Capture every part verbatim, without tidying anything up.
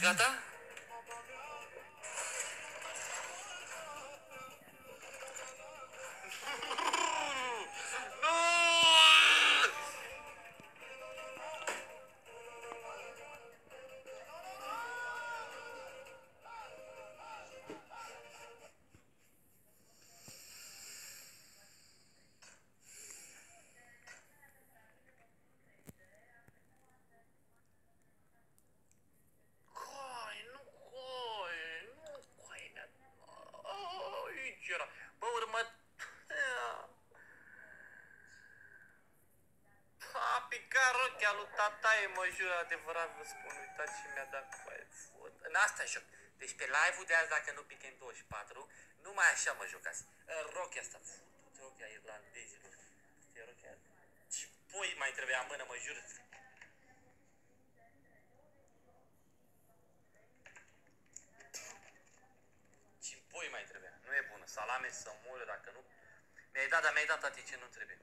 gata? Bă, urmă... A picat rochea lui tataie, mă jur, adevărat vă spun, uitați ce mi-a dat cu aia. În asta e joc. Deci pe live-ul de azi, dacă nu pică în douăzeci și patru, numai așa mă jucați. În rochea asta, fut, rochea irlandezilor. Asta e rochea... Ce pui mai trebuia în mână, mă jur. Ce pui mai trebuia. Nu e bună. Salame să mură, dacă nu... Mi-ai dat, dar mi-ai dat toate ce nu trebuie.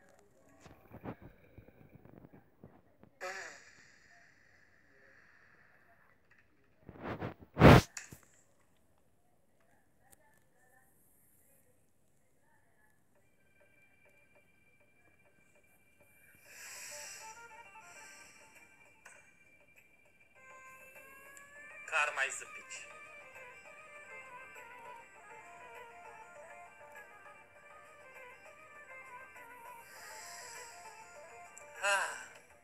Car mai să pici. Ah.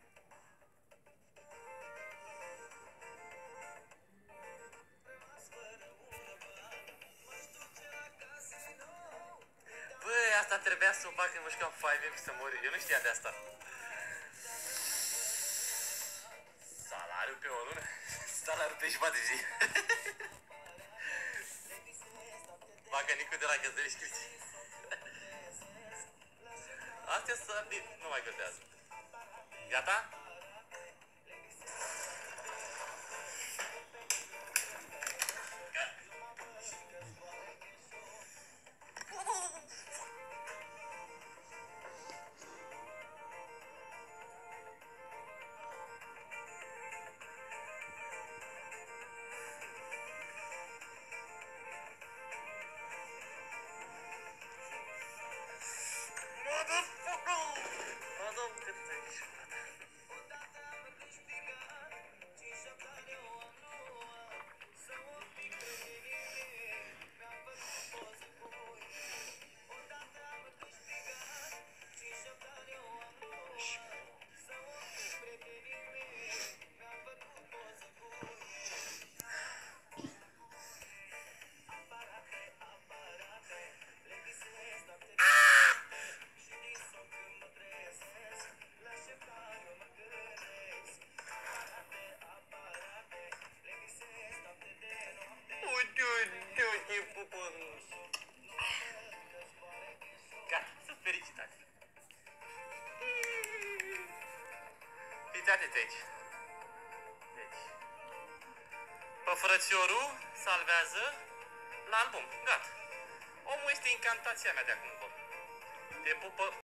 Băi, asta trebuia să o fac când mă jucam cinci M să mor. Eu nu știam de asta. Salariul pe o lună? Salariul pe jumătate de zi. Bagă Nicu de la găzări scripții. Astea să nu mai gătează. Gata? Gata, sunt fericitat. Fiți atenți aici. Deci, pe frățiorul salvează la album. Gata. Omul este incantația mea de acum încolo. Te pupă